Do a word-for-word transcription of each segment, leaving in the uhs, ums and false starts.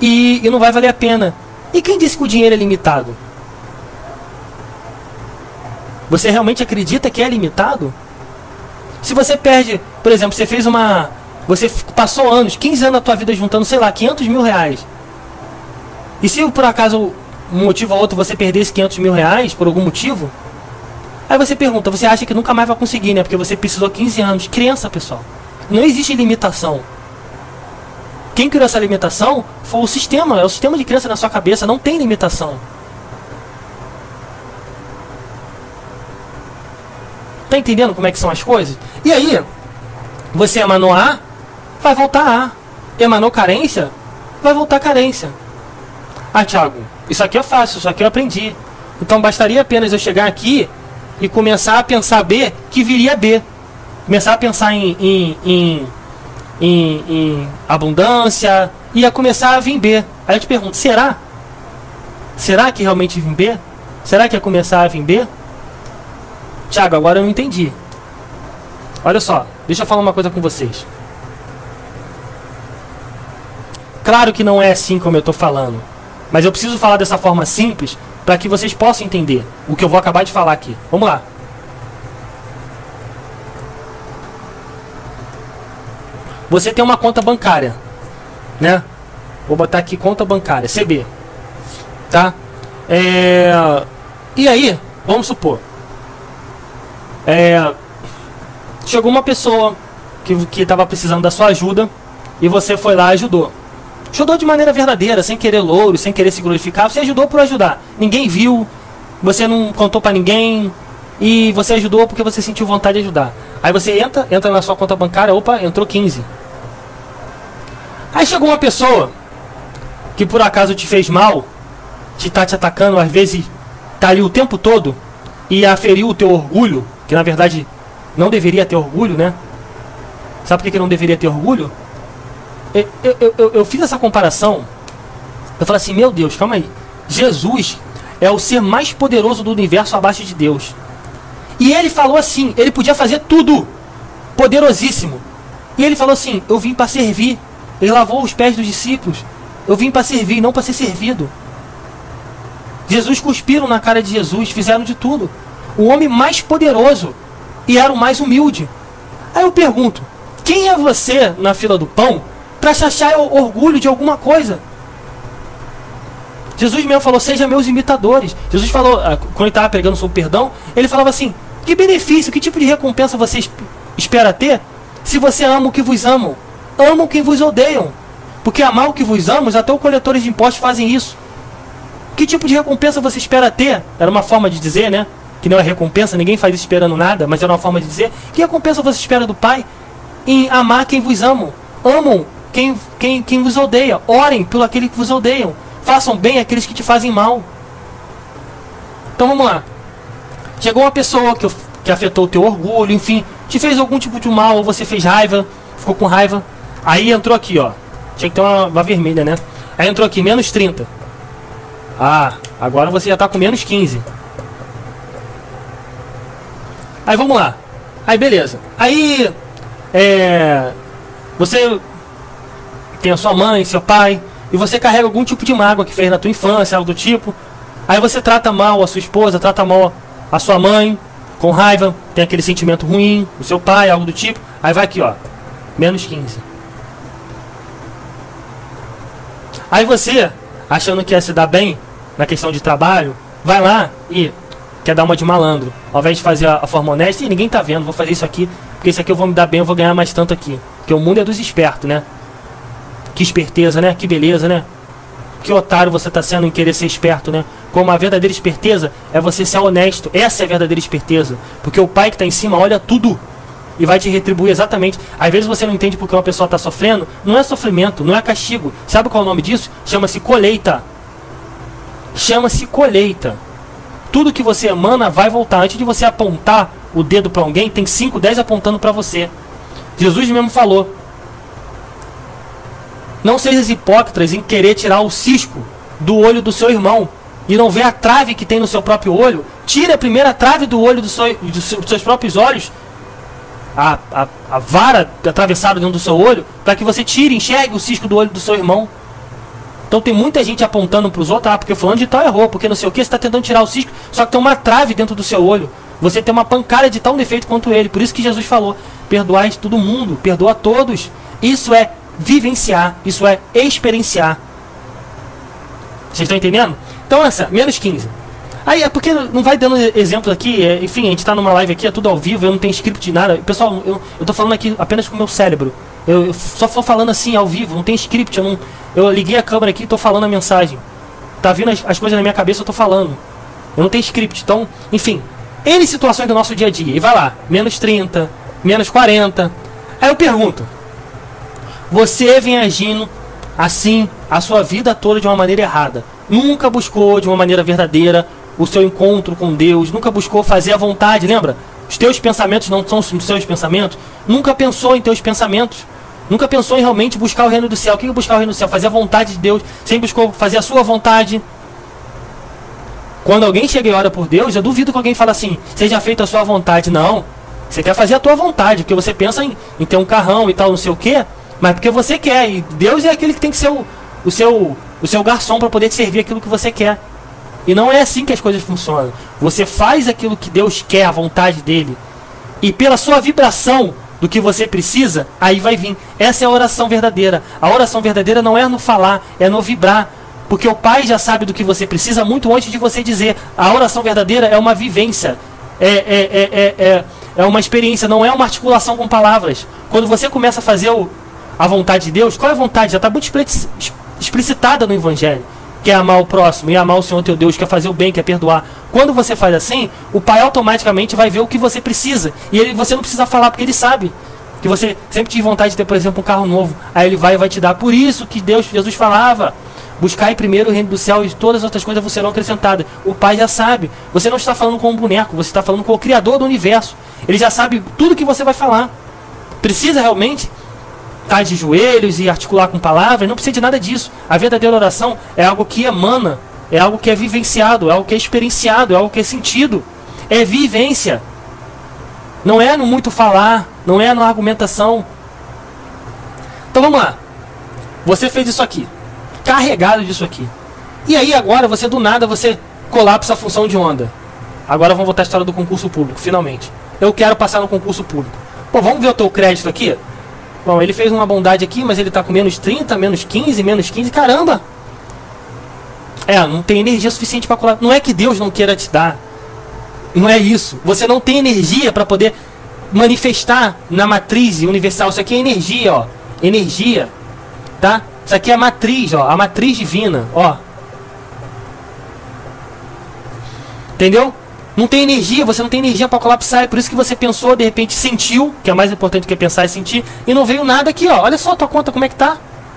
e, e não vai valer a pena. E quem disse que o dinheiro é limitado? Você realmente acredita que é limitado? Se você perde, por exemplo, você fez uma... Você passou anos, quinze anos da tua vida juntando, sei lá, quinhentos mil reais. E se por acaso, um motivo ou outro, você perdesse quinhentos mil reais, por algum motivo, aí você pergunta, você acha que nunca mais vai conseguir, né? Porque você precisou quinze anos. Crença, pessoal. Não existe limitação. Quem criou essa limitação foi o sistema. É o sistema de crença na sua cabeça. Não tem limitação. Tá entendendo como é que são as coisas? E aí, você emanou A, vai voltar A. Emanou carência, vai voltar carência. Ah, Thiago, isso aqui é fácil, isso aqui eu aprendi. Então bastaria apenas eu chegar aqui e começar a pensar B, que viria B. Começar a pensar em, em, em, em, em abundância, ia começar a vir B. Aí eu te pergunto, será? Será que realmente vem B? Será que ia começar a vir B? Thiago, agora eu não entendi. Olha só, deixa eu falar uma coisa com vocês. Claro que não é assim como eu estou falando, mas eu preciso falar dessa forma simples para que vocês possam entender o que eu vou acabar de falar aqui. Vamos lá. Você tem uma conta bancária, né? Vou botar aqui conta bancária, C B. Tá? É... E aí, vamos supor. É... Chegou uma pessoa que estava precisando da sua ajuda e você foi lá e ajudou. Ajudou de maneira verdadeira, sem querer louro, sem querer se glorificar. Você ajudou por ajudar. Ninguém viu, você não contou pra ninguém e você ajudou porque você sentiu vontade de ajudar. Aí você entra, entra na sua conta bancária, opa, entrou quinze. Aí chegou uma pessoa que por acaso te fez mal, te tá te atacando, às vezes tá ali o tempo todo e aferiu o teu orgulho, que na verdade não deveria ter orgulho, né? Sabe por que não deveria ter orgulho? Eu, eu, eu, eu fiz essa comparação. Eu falei assim, meu Deus, calma aí. Jesus é o ser mais poderoso do universo abaixo de Deus. E ele falou assim, ele podia fazer tudo. Poderosíssimo. E ele falou assim, eu vim para servir. Ele lavou os pés dos discípulos. Eu vim para servir, não para ser servido. Jesus cuspiram na cara de Jesus, fizeram de tudo. O homem mais poderoso e era o mais humilde. Aí eu pergunto, quem é você na fila do pão para se achar orgulho de alguma coisa? Jesus mesmo falou, seja meus imitadores. Jesus falou, quando ele estava pregando sobre perdão, ele falava assim, que benefício, que tipo de recompensa você espera ter se você ama o que vos amam? Amam quem vos odeiam. Porque amar o que vos amam, até os coletores de impostos fazem isso. Que tipo de recompensa você espera ter? Era uma forma de dizer, né? Que não é recompensa, ninguém faz isso esperando nada, mas era uma forma de dizer. Que recompensa você espera do Pai em amar quem vos amam? Amam quem, quem, quem vos odeia. Orem pelo aquele que vos odeiam. Façam bem aqueles que te fazem mal. Então vamos lá. Chegou uma pessoa que, que afetou o teu orgulho, enfim, te fez algum tipo de mal, ou você fez raiva, ficou com raiva. Aí entrou aqui, ó. Tinha que ter uma, uma vermelha, né? Aí entrou aqui, menos trinta. Ah, agora você já tá com menos quinze. Aí vamos lá. Aí beleza. Aí é, você tem a sua mãe, seu pai, e você carrega algum tipo de mágoa que fez na tua infância, algo do tipo. Aí você trata mal a sua esposa, trata mal a sua mãe, com raiva, tem aquele sentimento ruim, o seu pai, algo do tipo. Aí vai aqui, ó, menos quinze. Aí você, achando que ia se dar bem na questão de trabalho, vai lá e quer dar uma de malandro. Ao invés de fazer a, a forma honesta, e ninguém tá vendo, vou fazer isso aqui, porque isso aqui eu vou me dar bem, eu vou ganhar mais tanto aqui. Porque o mundo é dos espertos, né? Que esperteza, né? Que beleza, né? Que otário você tá sendo em querer ser esperto, né? Como a verdadeira esperteza é você ser honesto. Essa é a verdadeira esperteza. Porque o pai que tá em cima olha tudo e vai te retribuir exatamente. Às vezes você não entende porque uma pessoa está sofrendo. Não é sofrimento, não é castigo. Sabe qual é o nome disso? Chama-se colheita. Chama-se colheita. Tudo que você emana vai voltar. Antes de você apontar o dedo para alguém, tem cinco, dez apontando para você. Jesus mesmo falou, não sejam hipócritas em querer tirar o cisco do olho do seu irmão e não ver a trave que tem no seu próprio olho. Tire a primeira trave do olho do seu, dos seus próprios olhos, a, a, a vara atravessada dentro do seu olho, para que você tire, enxergue o cisco do olho do seu irmão. Então tem muita gente apontando para os outros, ah, porque fulano de tal errou, porque não sei o que, você está tentando tirar o cisco, só que tem uma trave dentro do seu olho. Você tem uma pancada de tal defeito quanto ele. Por isso que Jesus falou, perdoai todo mundo, perdoa a todos. Isso é vivenciar, isso é experienciar. Vocês estão entendendo? Então essa, menos quinze. Aí é porque não vai dando exemplo aqui, é, enfim, a gente está numa live aqui, é tudo ao vivo, eu não tenho script de nada. Pessoal, eu, eu tô falando aqui apenas com o meu cérebro. Eu, eu só tô falando assim, ao vivo, não tem script, eu, não, eu liguei a câmera aqui e tô falando a mensagem. Tá vindo as, as coisas na minha cabeça, eu tô falando. Eu não tenho script, então, enfim. N situações do nosso dia a dia, e vai lá, menos trinta, menos quarenta. Aí eu pergunto, você vem agindo assim a sua vida toda de uma maneira errada. Nunca buscou de uma maneira verdadeira o seu encontro com Deus, nunca buscou fazer a vontade, lembra? Os teus pensamentos não são os seus pensamentos. Nunca pensou em teus pensamentos. Nunca pensou em realmente buscar o reino do céu. O que é buscar o reino do céu? Fazer a vontade de Deus. Sempre buscou fazer a sua vontade. Quando alguém chega e ora por Deus, eu duvido que alguém fale assim, seja feita a sua vontade. Não. Você quer fazer a tua vontade, porque você pensa em, em ter um carrão e tal, não sei o quê, mas porque você quer. E Deus é aquele que tem que ser o, o, seu, o seu garçom para poder te servir aquilo que você quer. E não é assim que as coisas funcionam. Você faz aquilo que Deus quer, a vontade dele. E pela sua vibração do que você precisa, aí vai vir. Essa é a oração verdadeira. A oração verdadeira não é no falar, é no vibrar. Porque o Pai já sabe do que você precisa muito antes de você dizer. A oração verdadeira é uma vivência. É, é, é, é, é, é uma experiência, não é uma articulação com palavras. Quando você começa a fazer o, a vontade de Deus, qual é a vontade? Já está muito explicitada no Evangelho. Quer amar o próximo e amar o Senhor teu Deus, quer fazer o bem, quer perdoar. Quando você faz assim, o Pai automaticamente vai ver o que você precisa. E ele, você não precisa falar, porque ele sabe que você sempre tinha vontade de ter, por exemplo, um carro novo. Aí ele vai e vai te dar. Por isso que Deus, Jesus falava, buscai primeiro o reino do céu e todas as outras coisas vos serão acrescentadas. O Pai já sabe. Você não está falando com um boneco, você está falando com o Criador do universo. Ele já sabe tudo que você vai falar. Precisa realmente estar de joelhos e articular com palavras? Não precisa de nada disso. A verdadeira oração é algo que emana, é algo que é vivenciado, é algo que é experienciado, é algo que é sentido. É vivência. Não é no muito falar, não é na argumentação. Então vamos lá. Você fez isso aqui, carregado disso aqui. E aí agora você do nada você colapsa a função de onda. Agora vamos voltar à história do concurso público, finalmente. Eu quero passar no concurso público. Pô, vamos ver o teu crédito aqui? Bom, ele fez uma bondade aqui, mas ele está com menos trinta, menos quinze, menos quinze. Caramba! É, não tem energia suficiente para colar. Não é que Deus não queira te dar. Não é isso. Você não tem energia para poder manifestar na matriz universal. Isso aqui é energia, ó. Energia. Tá? Isso aqui é a matriz, ó. A matriz divina, ó. Entendeu? Não tem energia, você não tem energia para colapsar. É por isso que você pensou, de repente sentiu, que é mais importante do que pensar e sentir, e não veio nada aqui, ó. Olha só a tua conta como é que tá.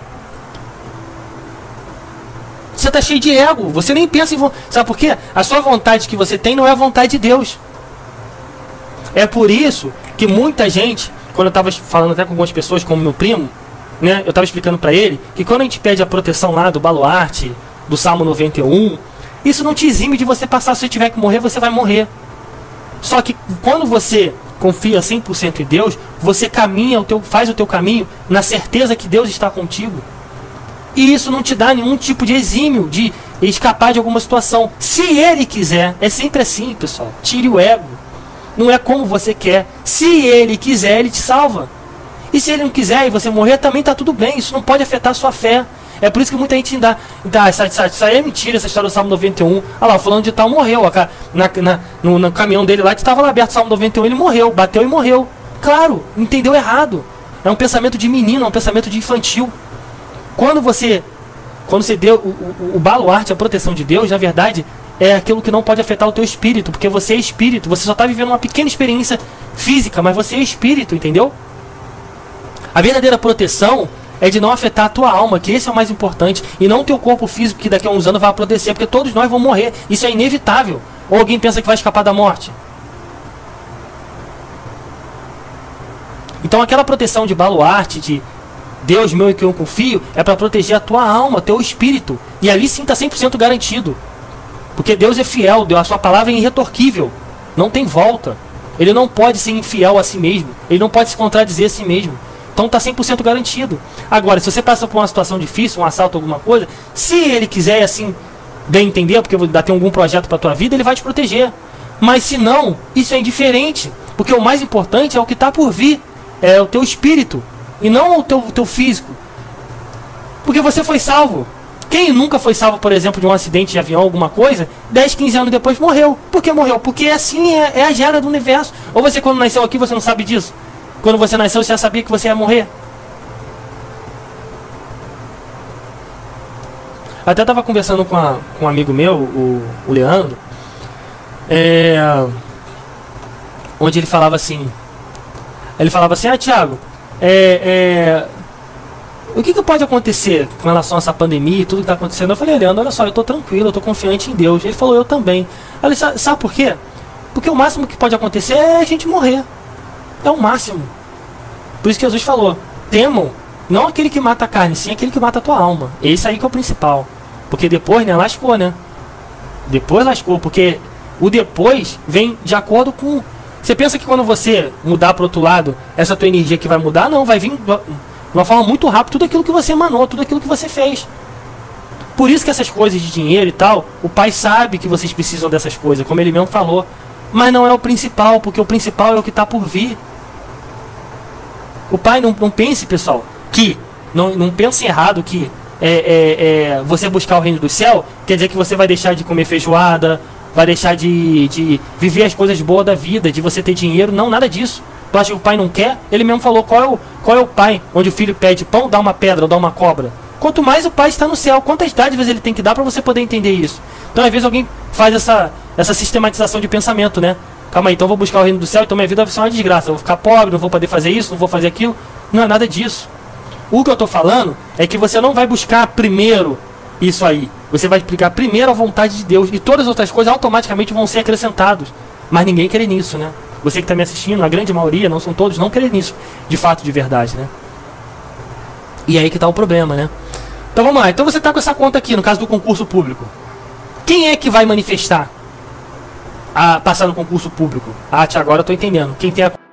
Você tá cheio de ego, você nem pensa em... Sabe por quê? A sua vontade que você tem não é a vontade de Deus. É por isso que muita gente, quando eu estava falando até com algumas pessoas, como meu primo, né, eu estava explicando para ele, que quando a gente pede a proteção lá do baluarte, do Salmo noventa e um, isso não te exime de você passar. Se você tiver que morrer, você vai morrer. Só que quando você confia cem por cento em Deus, você caminha, o teu, faz o teu caminho na certeza que Deus está contigo. E isso não te dá nenhum tipo de exímio de escapar de alguma situação. Se Ele quiser, é sempre assim, pessoal. Tire o ego. Não é como você quer. Se Ele quiser, Ele te salva. E se Ele não quiser e você morrer, também está tudo bem. Isso não pode afetar a sua fé. É por isso que muita gente dá. Tá, essa, essa, isso aí é mentira, essa história do Salmo noventa e um. Olha lá, fulano de tal morreu. Na, na, no, no caminhão dele lá, que estava lá aberto o Salmo noventa e um, ele morreu, bateu e morreu. Claro, entendeu errado. É um pensamento de menino, é um pensamento de infantil. Quando você, quando você deu o, o, o baluarte, a proteção de Deus, na verdade, é aquilo que não pode afetar o teu espírito, porque você é espírito, você só está vivendo uma pequena experiência física, mas você é espírito, entendeu? A verdadeira proteção é de não afetar a tua alma, que esse é o mais importante, e não o teu corpo físico, que daqui a uns anos vai apodrecer, porque todos nós vamos morrer, isso é inevitável. Ou alguém pensa que vai escapar da morte? Então aquela proteção de baluarte, de Deus meu em que eu confio, é para proteger a tua alma, teu espírito. E ali sim está cem por cento garantido. Porque Deus é fiel, a sua palavra é irretorquível. Não tem volta. Ele não pode ser infiel a si mesmo. Ele não pode se contradizer a si mesmo. Então tá cem por cento garantido. Agora, se você passa por uma situação difícil, um assalto, alguma coisa, se ele quiser, assim, bem entender, porque ainda tem algum projeto pra tua vida, ele vai te proteger. Mas se não, isso é indiferente. Porque o mais importante é o que tá por vir. É o teu espírito. E não o teu, o teu físico. Porque você foi salvo. Quem nunca foi salvo, por exemplo, de um acidente de avião, alguma coisa, dez, quinze anos depois morreu. Por que morreu? Porque assim é, é a regra do universo. Ou você, quando nasceu aqui, você não sabe disso? Quando você nasceu, você já sabia que você ia morrer? Até estava conversando com, a, com um amigo meu, o, o Leandro, é, onde ele falava assim, ele falava assim, ah, Thiago, é, é, o que, que pode acontecer com relação a essa pandemia e tudo que está acontecendo? Eu falei, Leandro, olha só, eu estou tranquilo, eu estou confiante em Deus. Ele falou, eu também. Eu falei, sabe por quê? Porque o máximo que pode acontecer é a gente morrer. É o máximo. Por isso que Jesus falou, temam, não aquele que mata a carne, sim aquele que mata a tua alma. Esse aí que é o principal. Porque depois, né, lascou, né? Depois lascou, porque o depois vem de acordo com... Você pensa que quando você mudar para o outro lado, essa tua energia que vai mudar? Não, vai vir de uma forma muito rápida tudo aquilo que você emanou, tudo aquilo que você fez. Por isso que essas coisas de dinheiro e tal, o pai sabe que vocês precisam dessas coisas, como ele mesmo falou. Mas não é o principal, porque o principal é o que está por vir. O pai não, não pense, pessoal, que... Não, não pense errado que é, é, é, você buscar o reino do céu quer dizer que você vai deixar de comer feijoada, vai deixar de, de viver as coisas boas da vida, de você ter dinheiro. Não, nada disso. Tu acha que o pai não quer? Ele mesmo falou, qual é o, qual é o pai onde o filho pede pão, dá uma pedra ou dá uma cobra? Quanto mais o pai está no céu, quantas dádivas ele tem que dar para você poder entender isso? Então às vezes alguém faz essa, essa sistematização de pensamento, né? Calma aí, então eu vou buscar o reino do céu, então minha vida vai ser uma desgraça. Eu vou ficar pobre, não vou poder fazer isso, não vou fazer aquilo. Não é nada disso. O que eu estou falando é que você não vai buscar primeiro isso aí. Você vai explicar primeiro a vontade de Deus. E todas as outras coisas automaticamente vão ser acrescentadas. Mas ninguém quer nisso, né? Você que está me assistindo, a grande maioria, não são todos, não querem nisso. De fato, de verdade, né? E aí que está o problema, né? Então vamos lá. Então você está com essa conta aqui, no caso do concurso público. Quem é que vai manifestar a passar no concurso público? Ah, tia, agora eu estou entendendo. Quem tem a